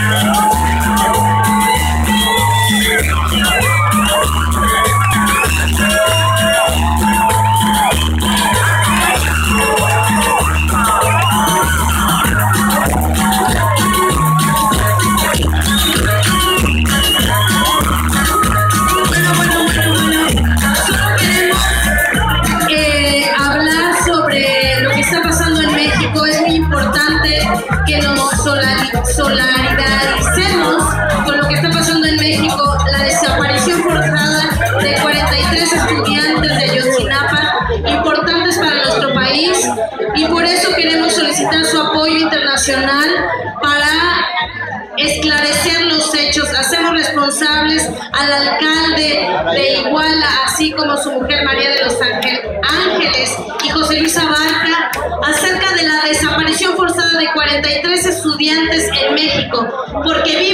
Solidaricemos con lo que está pasando en México, la desaparición forzada de 43 estudiantes de Ayotzinapa, importantes para nuestro país, y por eso queremos solicitar su apoyo internacional para esclarecer los hechos. Hacemos responsables al alcalde de Iguala, así como su mujer María de los Ángeles y José Luis Abarca, acerca de la desaparición forzada de 43 estudiantes en México, porque